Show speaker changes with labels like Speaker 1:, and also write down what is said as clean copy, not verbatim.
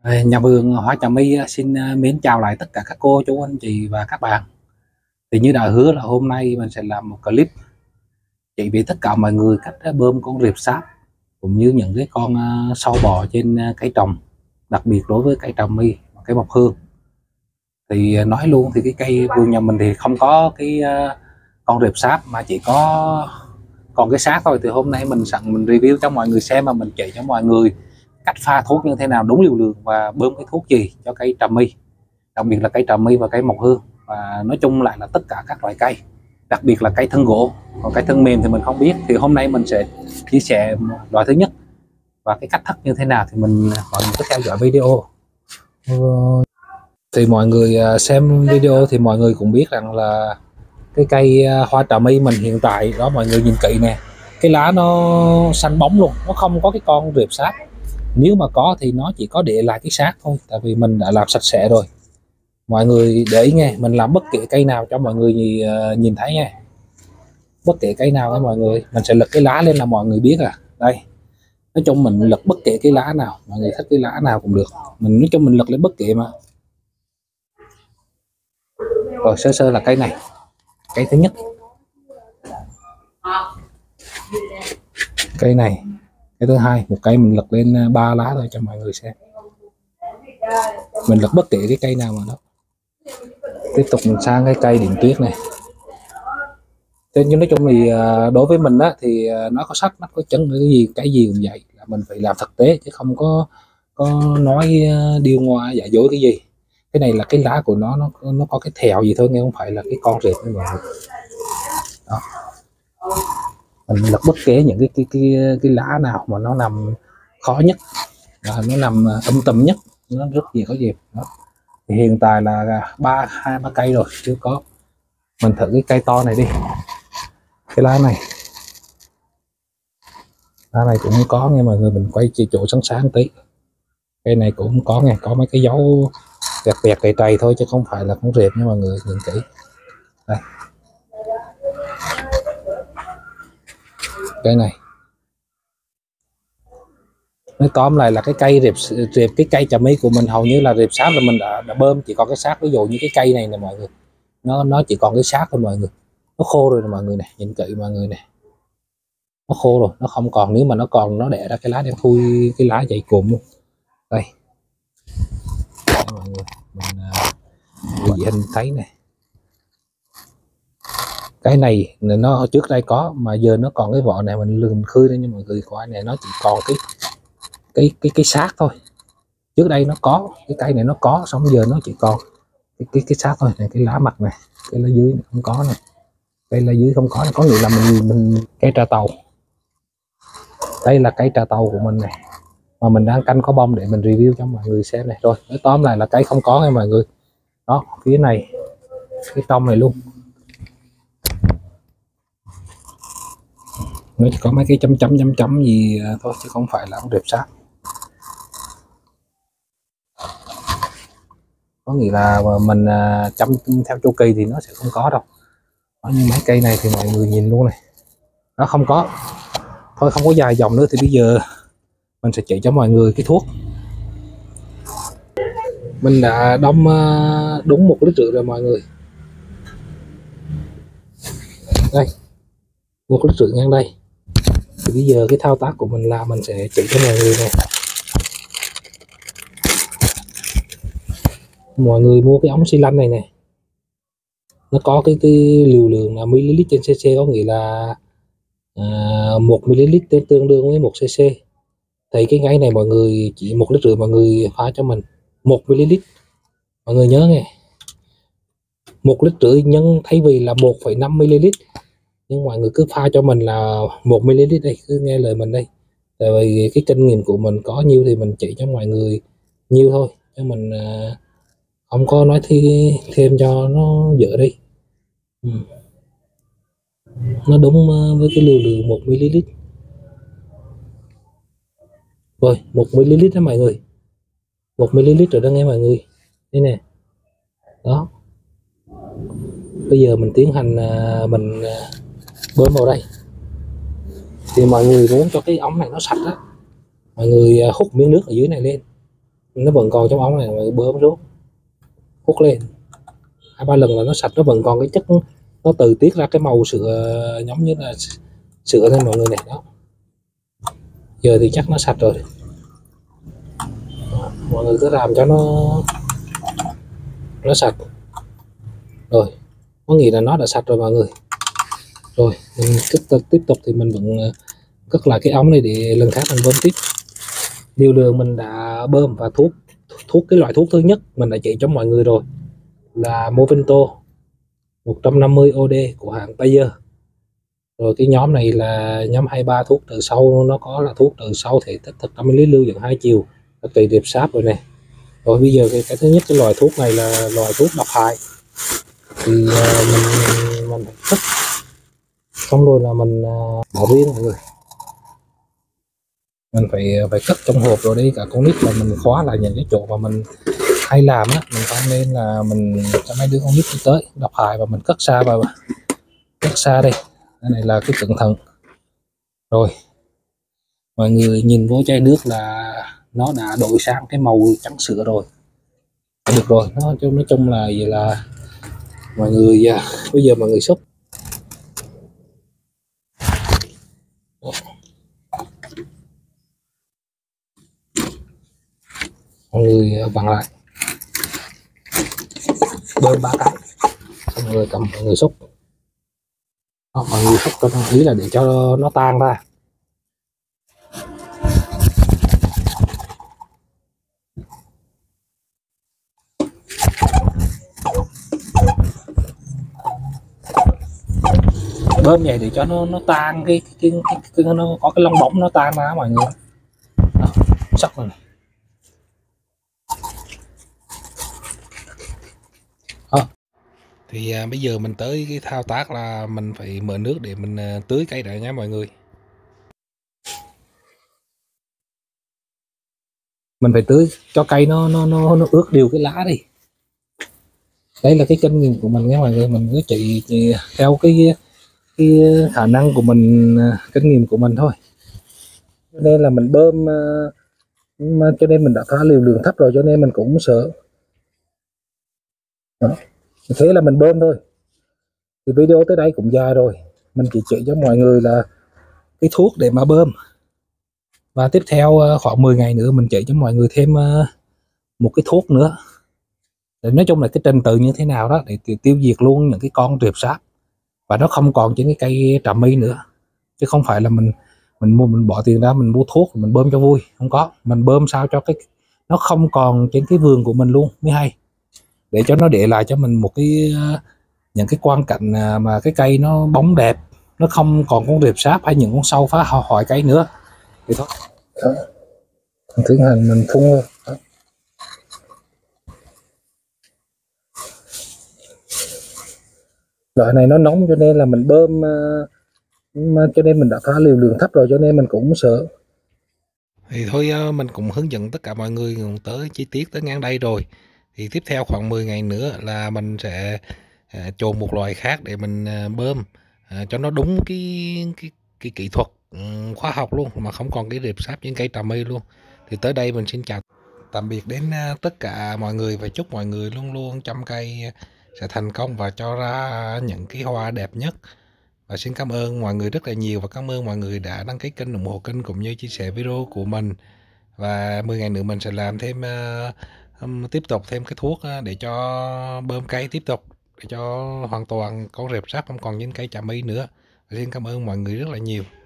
Speaker 1: Nhà vườn Hoa Trà My xin mến chào lại tất cả các cô chú anh chị và các bạn. Thì như đã hứa là hôm nay mình sẽ làm một clip chỉ vì tất cả mọi người cách bơm con rệp sáp cũng như những cái con sâu bò trên cây trồng, đặc biệt đối với cây trà my và cây mộc hương. Thì nói luôn thì cái cây vườn nhà mình thì không có cái con rệp sáp mà chỉ có còn cái xác thôi. Thì hôm nay mình review cho mọi người xem, mà mình chỉ cho mọi người cách pha thuốc như thế nào đúng liều lượng và bơm cái thuốc gì cho cây trà my, đặc biệt là cây trà my và cây mộc hương, và nói chung lại là tất cả các loại cây, đặc biệt là cây thân gỗ. Còn cây thân mềm thì mình không biết. Thì hôm nay mình sẽ chia sẻ loại thứ nhất và cái cách thắt như thế nào thì mọi người cứ theo dõi video. Thì mọi người xem video thì mọi người cũng biết rằng là cái cây hoa trà my mình hiện tại đó, mọi người nhìn kỹ nè, cái lá nó xanh bóng luôn, nó không có cái con rệp sáp. Nếu mà có thì nó chỉ có để lại cái xác thôi, tại vì mình đã làm sạch sẽ rồi. Mọi người để ý nghe, mình làm bất kể cây nào cho mọi người nhìn thấy nha, bất kể cây nào với mọi người, mình sẽ lật cái lá lên là mọi người biết. Đây, nói chung mình lật bất kể cái lá nào, mọi người thích cái lá nào cũng được, mình nói chung mình lật lên bất kể mà. Rồi sơ sơ là cây này, cây thứ nhất, cây này, cái thứ hai. Một cây mình lật lên 3 lá thôi cho mọi người xem, mình lật bất kể cái cây nào mà đó. Tiếp tục mình sang cái cây điện tuyết này. Nhưng nói chung thì đối với mình á, thì nó có sách nó có chân cái gì cũng vậy, là mình phải làm thực tế chứ không có nói điêu ngoa giả dối cái gì. Cái này là cái lá của nó có cái thèo gì thôi nghe, không phải là cái con rệp nữa mọi người. Đó, mình lật bất kể những cái lá nào mà nó nằm khó nhất, nó nằm âm tầm nhất, nó rất dễ có dịp đó. Thì hiện tại là hai ba cây rồi chưa có. Mình thử cái cây to này đi, cái lá này cũng có nghe mọi người. Mình quay chỉ chỗ sáng sáng tí, cây này cũng có nghe, có mấy cái dấu bẹt cây trầy thôi chứ không phải là con rệp nha mọi người, nhìn kỹ đây. Cây này nói tóm lại là cái cây rệp cái cây trà my của mình hầu như là rệp sáp là mình đã bơm, chỉ còn cái xác. Ví dụ như cái cây này nè mọi người, nó chỉ còn cái xác thôi mọi người, nó khô rồi nè mọi người này, nhìn kỹ mọi người này, nó khô rồi, nó không còn. Nếu mà nó còn, nó đẻ ra cái lá đen thui, cái lá dày cụm luôn. Đây mọi người, mình hình thấy này, cái này nó trước đây có mà giờ nó còn cái vỏ này, mình lườm khơi lên cho mọi người coi này, nó chỉ còn cái xác thôi. Trước đây nó có cái cây này, nó có, xong giờ nó chỉ còn cái xác thôi này. Cái lá mặt này, cái lá dưới này không có này, cây lá dưới không có này. Có nghĩa là mình cây trà tàu, đây là cây trà tàu của mình này, mà mình đang canh có bông để mình review cho mọi người xem này. Rồi nói tóm lại là cây không có nha mọi người. Đó, phía này, cái trong này luôn, nó chỉ có mấy cái chấm gì thôi chứ không phải là con rệp sáp. Có nghĩa là mình chăm theo chu kỳ thì nó sẽ không có đâu. Đó, nhưng mấy cây này thì mọi người nhìn luôn này, nó không có. Thôi không có dài dòng nữa thì bây giờ mình sẽ chỉ cho mọi người cái thuốc. Mình đã đong đúng 1,5 lít rồi mọi người. Đây, 1,5 lít ngang đây. Thì bây giờ cái thao tác của mình là mình sẽ chỉ cho mọi người này. Mọi người mua cái ống xi lanh này nè, nó có cái liều lượng là ml trên cc, có nghĩa là 1 ml tương đương với 1 cc. Thì cái ngay này mọi người chỉ 1,5 lít, mọi người pha cho mình 1 ml. Mọi người nhớ nghe, 1,5 lít nhân thay vì là 1,5 ml, nhưng mọi người cứ pha cho mình là 1 ml đây, cứ nghe lời mình đây. Tại vì cái kinh nghiệm của mình có nhiêu thì mình chỉ cho mọi người nhiêu thôi, chứ mình không có nói thêm cho nó dở đi. Nó đúng với cái liều lượng 1 ml. Rồi 1 ml đó mọi người, 1 ml rồi đó nghe mọi người, đây nè. Đó, bây giờ mình tiến hành mình bơm vào đây. Thì mọi người muốn cho cái ống này nó sạch á, mọi người hút miếng nước ở dưới này lên, nó vẫn còn trong ống này, mà bơm xuống hút lên 2-3 lần là nó sạch, nó vẫn còn cái chất, nó từ tiết ra cái màu sữa giống như là sữa thôi mọi người này. Đó, giờ thì chắc nó sạch rồi. Mọi người cứ làm cho nó sạch rồi, có nghĩa là nó đã sạch rồi mọi người. Rồi mình tiếp tục thì mình vẫn cất lại cái ống này để lần khác mình bơm tiếp. Liều lượng mình đã bơm và thuốc cái loại thuốc thứ nhất mình đã chỉ cho mọi người rồi là Movento 150 OD của hãng Bayer. Rồi cái nhóm này là nhóm 23 thuốc từ sau, nó có là thuốc từ sau thể tích thực 50 lít lưu dẫn 2 chiều, tùy điệp sáp rồi này. Rồi bây giờ cái thứ nhất, cái loại thuốc này là loại thuốc độc hại, thì mình phải cất, xong rồi là mình bỏ riêng mọi người. Mình phải cất trong hộp rồi đi, cả con nít là mình khóa lại những cái chỗ mà mình hay làm á, mình không nên là mình cho mấy đứa con nít đi tới độc hại, và mình cất xa vào, cất xa đây. Cái này là cái cẩn thận. Rồi mọi người nhìn vô chai nước là nó đã đổi sang cái màu trắng sữa rồi, được rồi. Nó nói chung là vậy là mọi người bây giờ mọi người xúc. Mọi người vặn lại, bơm 3 cái, xong rồi cầm mọi người xúc. Đó, mọi người xúc cho nó, ý là để cho nó tan ra. Bơm vậy để cho nó tan cái nó có cái lông bóng nó tan ra mọi người. Đó, sóc rồi này. Đó. Thì bây giờ mình tới cái thao tác là mình phải mở nước để mình tưới cây đã nha mọi người. Mình phải tưới cho cây nó ướt đều cái lá đi. Đây là cái kinh nghiệm của mình nha mọi người, mình cứ chỉ theo cái khả năng của mình, kinh nghiệm của mình thôi. Nên là mình bơm mà cho nên mình đã pha liều lượng thấp rồi, cho nên mình cũng sợ. Đó, thế là mình bơm thôi. Thì video tới đây cũng dài rồi, mình chỉ cho mọi người là cái thuốc để mà bơm, và tiếp theo khoảng 10 ngày nữa mình chỉ cho mọi người thêm một cái thuốc nữa. Để nói chung là cái trình tự như thế nào đó để tiêu diệt luôn những cái con rệp sáp, và nó không còn trên cái cây trà my nữa. Chứ không phải là mình bỏ tiền ra mình mua thuốc mình bơm cho vui, không có. Mình bơm sao cho cái nó không còn trên cái vườn của mình luôn mới hay, để cho nó để lại cho mình một cái những cái quang cảnh mà cái cây nó bóng đẹp, nó không còn con rệp sáp hay những con sâu phá hoại cây nữa. Thì thôi đó. Tiến hành mình phun thôi. Loại này nó nóng cho nên là mình bơm cho nên mình đã pha liều lượng thấp rồi, cho nên mình cũng sợ. Thì thôi mình cũng hướng dẫn tất cả mọi người tới chi tiết tới ngang đây rồi. Thì tiếp theo khoảng 10 ngày nữa là mình sẽ chọn một loại khác để mình bơm cho nó đúng cái kỹ thuật khoa học luôn, mà không còn cái rệp sáp trên cây trà my luôn. Thì tới đây mình xin chào tạm biệt đến tất cả mọi người, và chúc mọi người luôn luôn chăm cây sẽ thành công và cho ra những cái hoa đẹp nhất. Và xin cảm ơn mọi người rất là nhiều, và cảm ơn mọi người đã đăng ký kênh, ủng hộ kênh cũng như chia sẻ video của mình. Và 10 ngày nữa mình sẽ làm thêm tiếp tục thêm cái thuốc để cho bơm cây tiếp tục, để cho hoàn toàn con rệp sáp không còn trên cây trà my nữa. Và xin cảm ơn mọi người rất là nhiều.